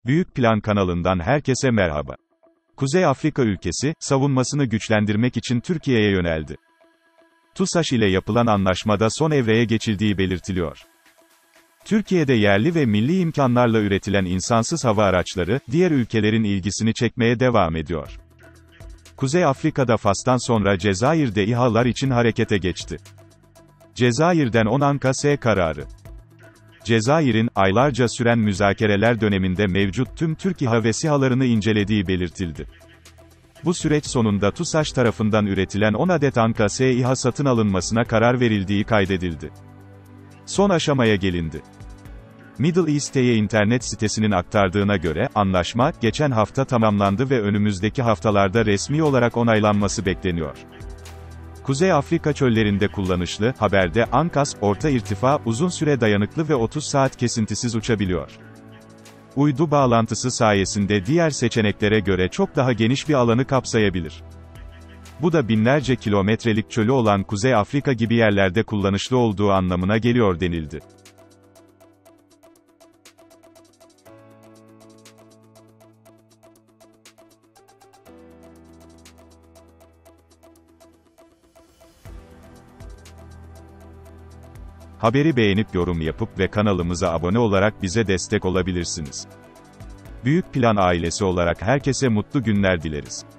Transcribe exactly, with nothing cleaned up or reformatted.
Büyük Plan kanalından herkese merhaba. Kuzey Afrika ülkesi, savunmasını güçlendirmek için Türkiye'ye yöneldi. TUSAŞ ile yapılan anlaşmada son evreye geçildiği belirtiliyor. Türkiye'de yerli ve milli imkanlarla üretilen insansız hava araçları, diğer ülkelerin ilgisini çekmeye devam ediyor. Kuzey Afrika'da Fas'tan sonra Cezayir'de İHA'lar için harekete geçti. Cezayir'den on Anka S kararı. Cezayir'in, aylarca süren müzakereler döneminde mevcut tüm Türk İHA ve SİHA'larını incelediği belirtildi. Bu süreç sonunda TUSAŞ tarafından üretilen on adet Anka S İHA satın alınmasına karar verildiği kaydedildi. Son aşamaya gelindi. Middle East Eye internet sitesinin aktardığına göre, anlaşma, geçen hafta tamamlandı ve önümüzdeki haftalarda resmi olarak onaylanması bekleniyor. Kuzey Afrika çöllerinde kullanışlı, haberde, Ankas, orta irtifa, uzun süre dayanıklı ve otuz saat kesintisiz uçabiliyor. Uydu bağlantısı sayesinde diğer seçeneklere göre çok daha geniş bir alanı kapsayabilir. Bu da binlerce kilometrelik çölü olan Kuzey Afrika gibi yerlerde kullanışlı olduğu anlamına geliyor denildi. Haberi beğenip yorum yapıp ve kanalımıza abone olarak bize destek olabilirsiniz. Büyük Plan ailesi olarak herkese mutlu günler dileriz.